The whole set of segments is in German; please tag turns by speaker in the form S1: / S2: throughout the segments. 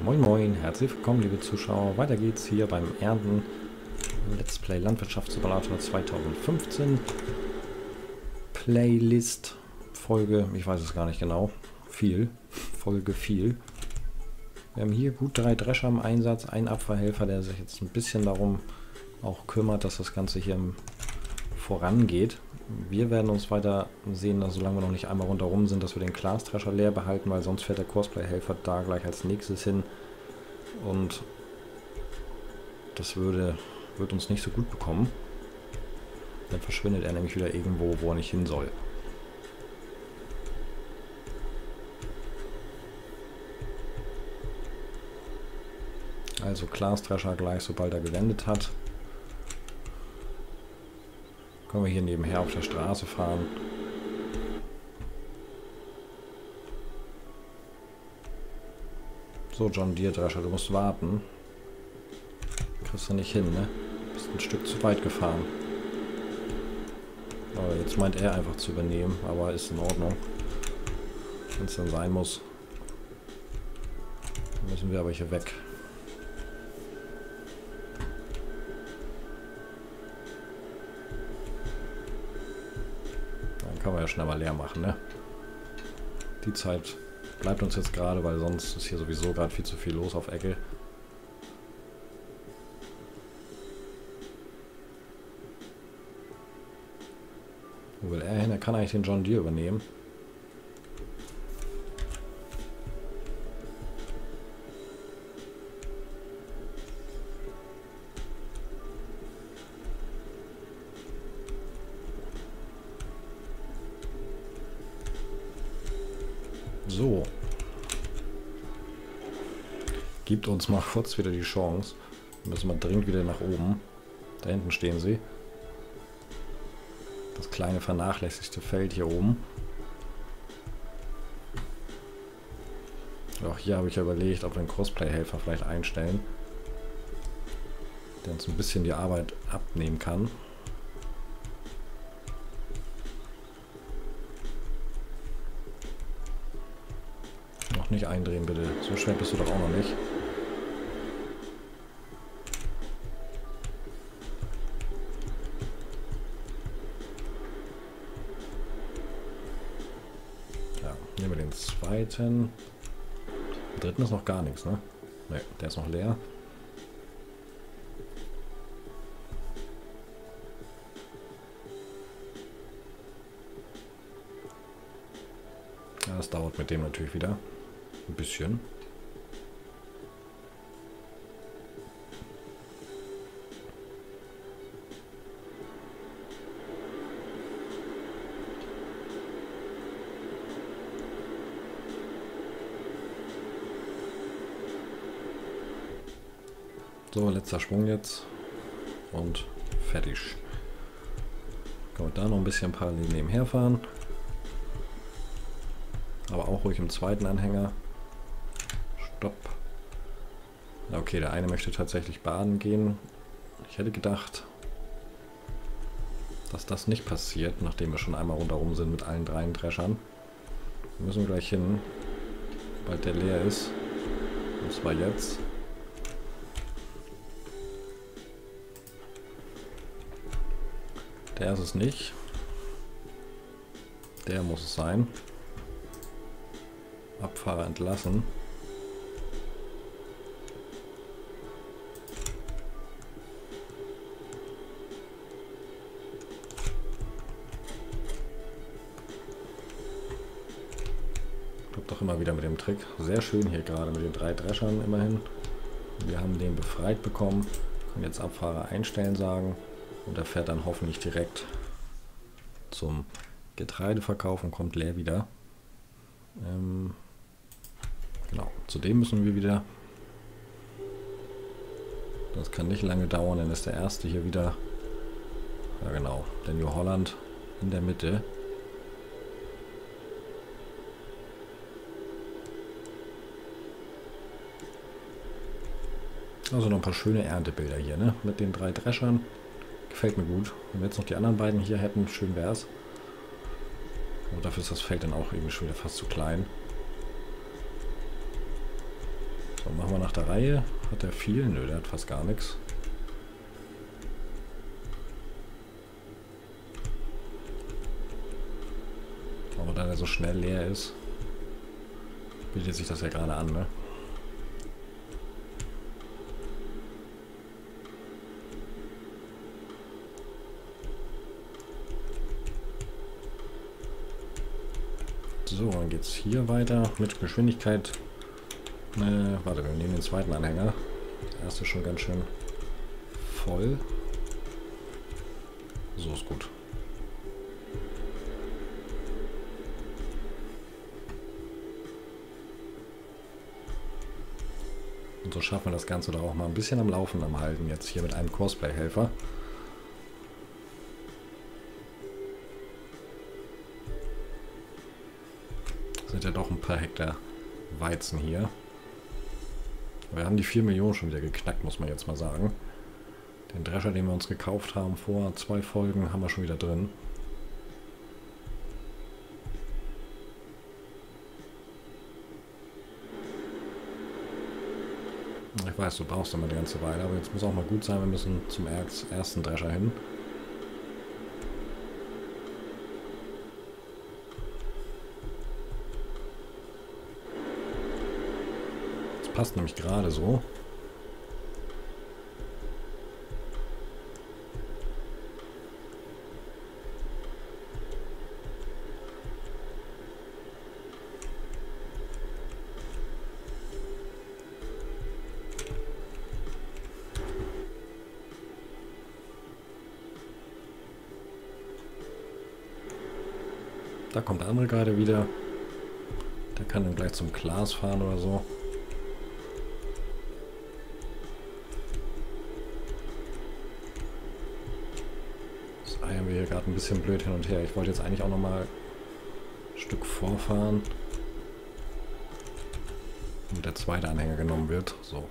S1: Moin Moin, herzlich willkommen liebe Zuschauer. Weiter geht's hier beim Ernten. Let's Play Landwirtschaftssimulator 2015. Playlist, Folge, ich weiß es gar nicht genau. Folge viel. Wir haben hier gut 3 Drescher im Einsatz, ein Abwehrhelfer, der sich jetzt ein bisschen darum auch kümmert, dass das Ganze hier vorangeht. Wir werden uns weiter sehen, dass solange wir noch nicht einmal rundherum sind, dass wir den Glasdrescher leer behalten, weil sonst fährt der Cosplay-Helfer da gleich als nächstes hin. Und das wird uns nicht so gut bekommen. Dann verschwindet er nämlich wieder irgendwo, wo er nicht hin soll. Also Glasdrescher gleich, sobald er gewendet hat. Können wir hier nebenher auf der Straße fahren. So, John Deere Drescher, du musst warten. Kriegst du nicht hin, ne? Bist ein Stück zu weit gefahren. Aber jetzt meint er einfach zu übernehmen, aber ist in Ordnung. Wenn es dann sein muss, müssen wir aber hier weg. Kann man ja schnell mal leer machen, ne? Die Zeit bleibt uns jetzt gerade, weil sonst ist hier sowieso gerade viel zu viel los auf Ecke. Wo will er hin? Er kann eigentlich den John Deere übernehmen. So. Gibt uns mal kurz wieder die Chance. Wir müssen mal dringend wieder nach oben. Da hinten stehen sie. Das kleine vernachlässigte Feld hier oben. Auch hier habe ich ja überlegt, ob wir einen Cosplay-Helfer vielleicht einstellen, der uns ein bisschen die Arbeit abnehmen kann. Nicht eindrehen, bitte. So schnell bist du doch auch noch nicht. Ja, nehmen wir den zweiten. Den dritten ist noch gar nichts, ne? Ne, der ist noch leer. Ja, das dauert mit dem natürlich wieder. Ein bisschen. So, letzter Sprung jetzt. Und fertig. Können wir da noch ein bisschen parallel nebenher fahren. Aber auch ruhig im zweiten Anhänger. Stopp. Okay, der eine möchte tatsächlich baden gehen. Ich hätte gedacht, dass das nicht passiert, nachdem wir schon einmal rundherum sind mit allen 3 Dreschern. Wir müssen gleich hin, sobald der leer ist. Und zwar jetzt. Der ist es nicht. Der muss es sein. Abfahrer entlassen. Doch immer wieder mit dem Trick. Sehr schön hier gerade mit den 3 Dreschern immerhin. Wir haben den befreit bekommen. Können jetzt Abfahrer einstellen sagen. Und er fährt dann hoffentlich direkt zum Getreideverkauf und kommt leer wieder. Genau, zudem müssen wir wieder. Das kann nicht lange dauern, dann ist der erste hier wieder. Ja genau, der New Holland in der Mitte. Also noch ein paar schöne Erntebilder hier, ne? Mit den 3 Dreschern. Gefällt mir gut. Wenn wir jetzt noch die anderen beiden hier hätten, schön wär's. Aber dafür ist das Feld dann auch irgendwie schon wieder fast zu klein. So, machen wir nach der Reihe. Hat der viel? Nö, der hat fast gar nichts. Aber da der so schnell leer ist, bietet sich das ja gerade an, ne? So, dann geht es hier weiter mit Geschwindigkeit. Warte, wir nehmen den zweiten Anhänger. Der erste ist schon ganz schön voll. So ist gut. Und so schaffen wir das Ganze doch auch mal ein bisschen am Laufen am Halten. Jetzt hier mit einem Cosplay-Helfer. Sind ja doch ein paar Hektar Weizen hier. Wir haben die 4 Millionen schon wieder geknackt, muss man jetzt mal sagen. Den Drescher, den wir uns gekauft haben vor 2 Folgen, haben wir schon wieder drin. Ich weiß, du brauchst immer eine ganze Weile, aber jetzt muss auch mal gut sein, wir müssen zum ersten Drescher hin. Passt nämlich gerade so. Da kommt der andere gerade wieder. Der kann dann gleich zum Glas fahren oder so. Wir hier gerade ein bisschen blöd hin und her. Ich wollte jetzt eigentlich auch noch mal ein Stück vorfahren, damit der zweite Anhänger genommen wird. So.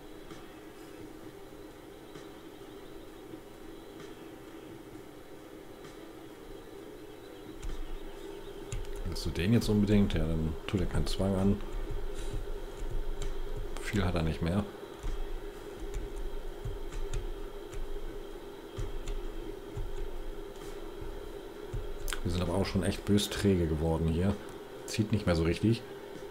S1: Willst du den jetzt unbedingt? Ja, dann tut er keinen Zwang an. Viel hat er nicht mehr. Wir sind aber auch schon echt bös träge geworden hier. Zieht nicht mehr so richtig.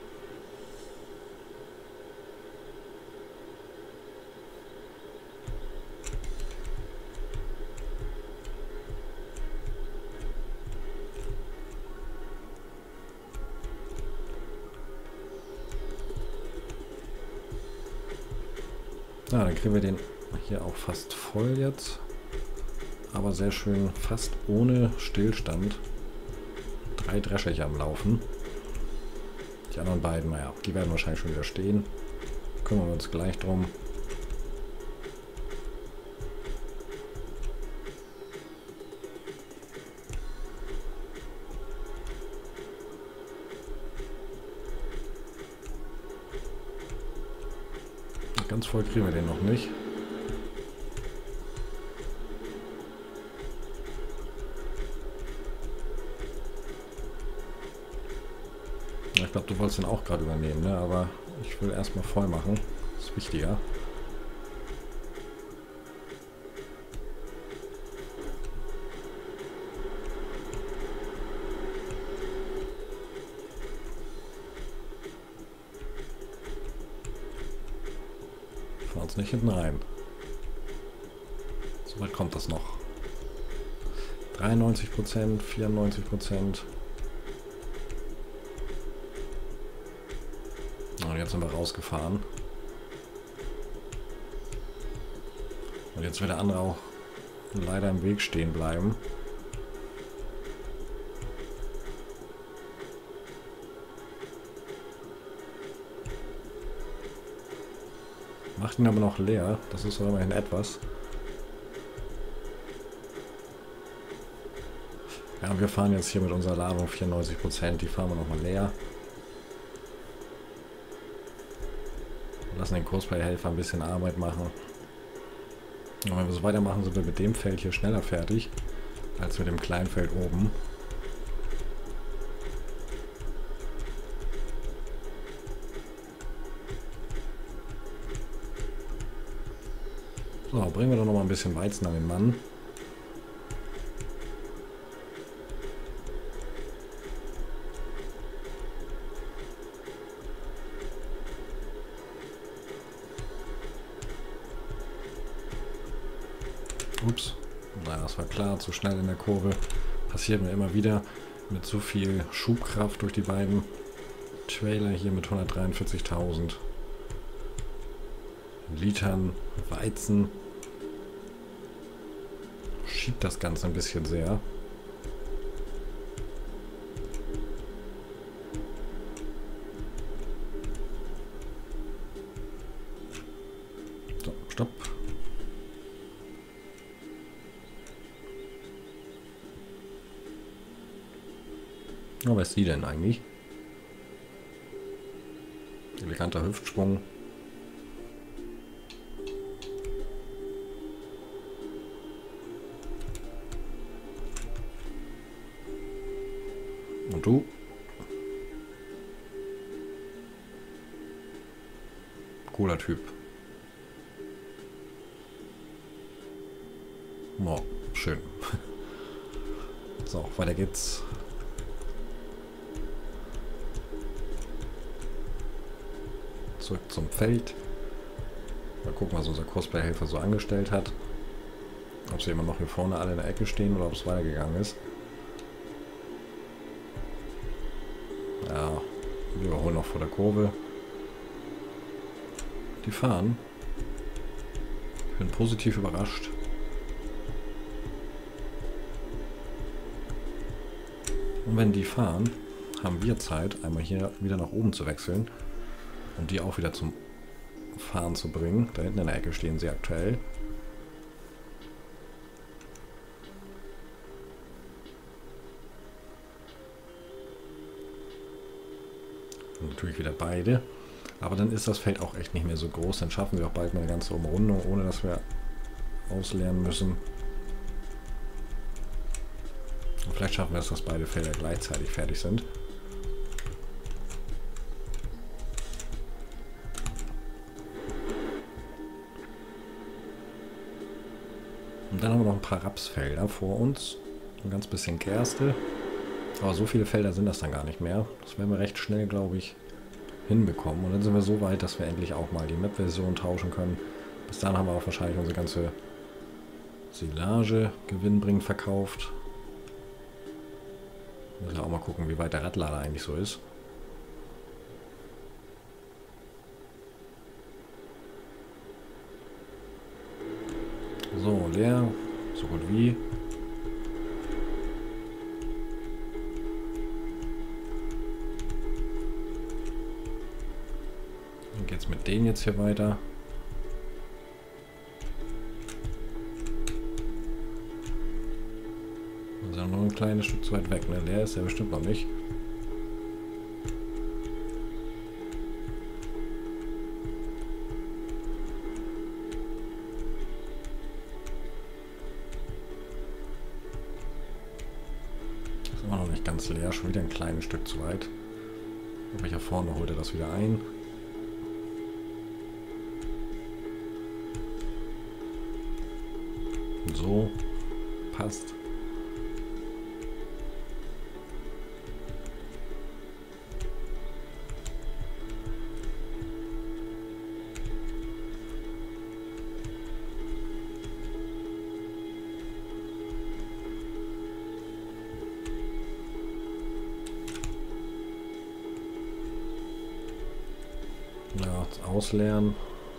S1: Na, dann kriegen wir den hier auch fast voll jetzt. Aber sehr schön, fast ohne Stillstand. 3 Drescher hier am Laufen. Die anderen beiden, naja, die werden wahrscheinlich schon wieder stehen. Kümmern wir uns gleich drum. Ganz voll kriegen wir den noch nicht. Ich glaube, du wolltest den auch gerade übernehmen, ne? Aber ich will erstmal voll machen. Das ist wichtiger. Fahr uns nicht hinten rein. So weit kommt das noch. 93%, 94%. Und jetzt sind wir rausgefahren. Und jetzt wird der andere auch leider im Weg stehen bleiben. Macht ihn aber noch leer. Das ist immerhin etwas. Ja, wir fahren jetzt hier mit unserer Ladung 94%. Die fahren wir nochmal leer. Lassen den Cosplay-Helfer ein bisschen Arbeit machen. Und wenn wir so weitermachen, sind wir mit dem Feld hier schneller fertig, als mit dem kleinen Feld oben. So, bringen wir doch noch mal ein bisschen Weizen an den Mann. Ups. Naja, das war klar, zu schnell in der Kurve. Passiert mir immer wieder mit so viel Schubkraft durch die beiden Trailer hier mit 143.000 Litern Weizen. Schiebt das Ganze ein bisschen sehr. So, stopp. Oh, wer ist sie denn eigentlich? Eleganter Hüftsprung. Und du? Cooler Typ. Oh, schön. So, weiter geht's. Zurück zum Feld. Mal gucken, was unser Cosplay-Helfer so angestellt hat. Ob sie immer noch hier vorne alle in der Ecke stehen oder ob es weitergegangen ist. Ja, wir überholen noch vor der Kurve. Die fahren. Ich bin positiv überrascht. Und wenn die fahren, haben wir Zeit, einmal hier wieder nach oben zu wechseln und die auch wieder zum Fahren zu bringen. Da hinten in der Ecke stehen sie aktuell. Und natürlich wieder beide. Aber dann ist das Feld auch echt nicht mehr so groß. Dann schaffen wir auch bald mal eine ganze Umrundung, ohne dass wir ausleeren müssen. Und vielleicht schaffen wir es, dass beide Felder gleichzeitig fertig sind. Und dann haben wir noch ein paar Rapsfelder vor uns. Ein ganz bisschen Gerste. Aber so viele Felder sind das dann gar nicht mehr. Das werden wir recht schnell, glaube ich, hinbekommen. Und dann sind wir so weit, dass wir endlich auch mal die Map-Version tauschen können. Bis dahin haben wir auch wahrscheinlich unsere ganze Silage gewinnbringend verkauft. Müssen wir auch mal gucken, wie weit der Radlader eigentlich so ist. So, leer. So gut wie. Dann geht's mit denen jetzt hier weiter. Wir sind nur ein kleines Stück zu weit weg, ne? Leer ist ja bestimmt noch nicht. Ist immer noch nicht ganz leer, schon wieder ein kleines Stück zu weit. Aber hier vorne holt er das wieder ein. So, passt. Ja, ausleeren.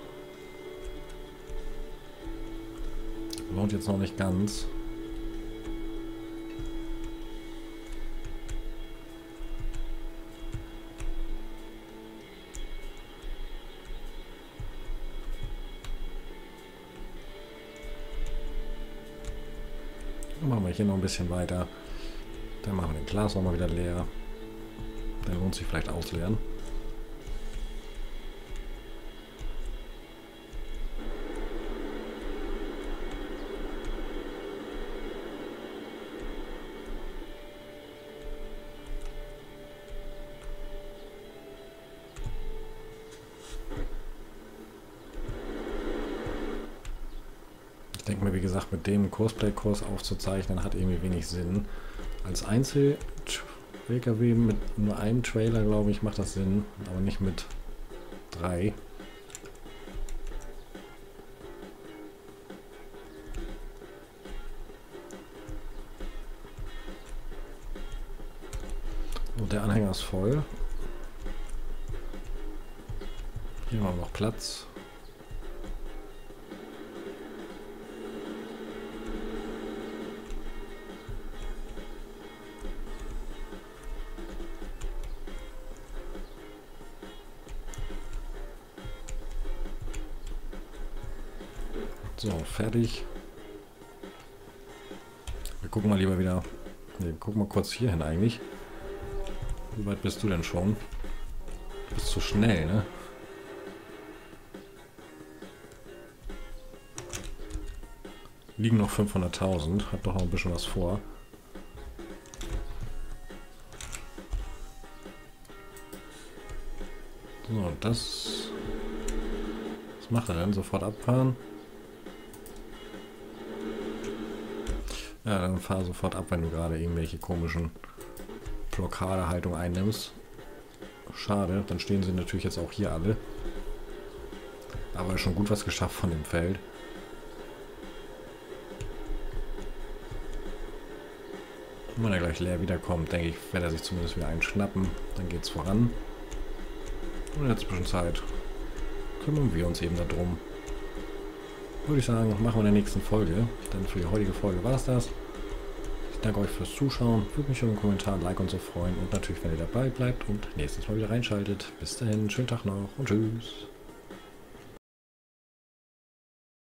S1: Lohnt jetzt noch nicht ganz. Dann machen wir hier noch ein bisschen weiter. Dann machen wir den Glas noch mal wieder leer. Dann lohnt sich vielleicht ausleeren. Ich denke mir, wie gesagt, mit dem Cosplay-Kurs aufzuzeichnen, hat irgendwie wenig Sinn. Als Einzel-LKW mit nur einem Trailer, glaube ich, macht das Sinn, aber nicht mit 3. So, der Anhänger ist voll. Hier haben wir noch Platz. So, fertig. Wir gucken mal lieber wieder. Ne, wir gucken mal kurz hier hin eigentlich. Wie weit bist du denn schon? Du bist zu schnell, ne? Liegen noch 500.000. Hat doch noch ein bisschen was vor. So, das... Was macht er denn? Sofort abfahren? Ja, dann fahr sofort ab, wenn du gerade irgendwelche komischen Blockadehaltung einnimmst. Schade, dann stehen sie natürlich jetzt auch hier alle. Aber schon gut was geschafft von dem Feld. Und wenn er gleich leer wiederkommt, denke ich, wird er sich zumindest wieder einen schnappen. Dann geht's voran. Und in der Zwischenzeit kümmern wir uns eben darum. Würde ich sagen, machen wir in der nächsten Folge. Denn für die heutige Folge war es das. Ich danke euch fürs Zuschauen. Würde mich über einen Kommentar, ein Like und so freuen. Und natürlich, wenn ihr dabei bleibt und nächstes Mal wieder reinschaltet. Bis dahin, schönen Tag noch und tschüss.